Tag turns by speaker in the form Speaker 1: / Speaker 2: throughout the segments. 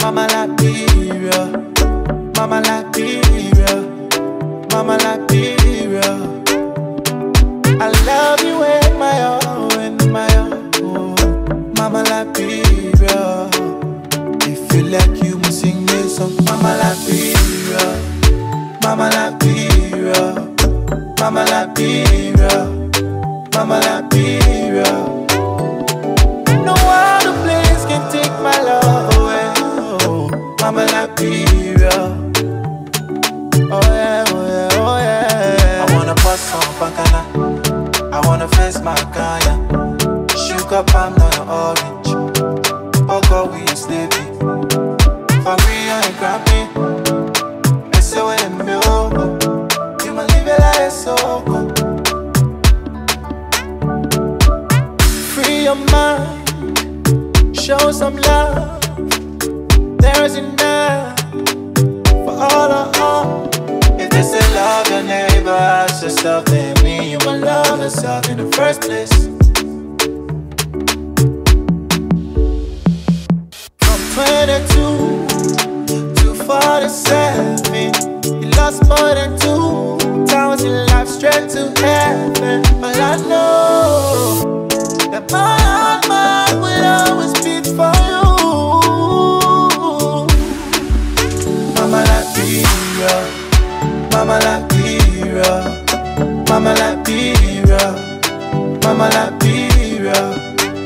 Speaker 1: Mama like period. Mama like period. Mama like period. I love you in my own, in my own. Mama like period. If you like you must sing this song. Mama like period. Mama like period. Mama like period. Mama like period. No other place can take my love away. Oh, mama like period. Oh yeah, oh yeah, oh yeah. I wanna bust on Bacana. I wanna face my Kaya. Sugar palm, not an orange. Oh God, we ain't sleepy. For me, I ain't crappy. I say when I'm milk. You might leave it like it's so cool. Free your mind, show some love. There's enough for all of all. If they say love your neighbor, ask yourself, then mean you will love yourself in the first place. From 22 to 47, you lost more than 2 times in life straight to heaven. But I know that my heart will always beat for you. Mama like period. Mama like period. Mama like period. Mama like period.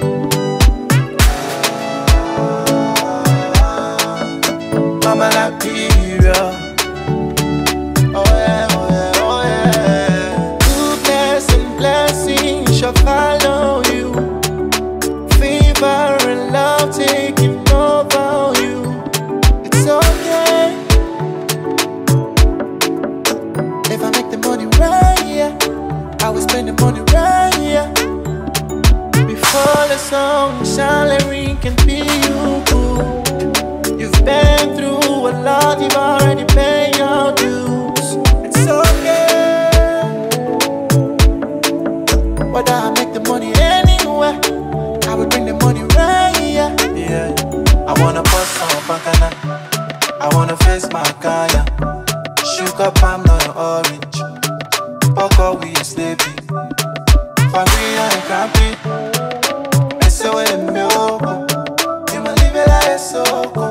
Speaker 1: Mama like period. Oh yeah, oh yeah, oh yeah. Goodness and blessings shall follow you. Fever and love taking over you. It's okay if I make the money right, yeah. I will spend the money right, yeah. Before the song salary can be you. You've been through a lot, you've already paid your dues. It's okay whether I make the money anywhere. I will bring the money right, yeah. Yeah. I wanna bust on Bacana. I wanna face my Kaya. Sugar palm, not an orange. Poco, we ain't sleepy. For me, I ain't crappy. I say when I'm milk. You might leave it like it's so cool.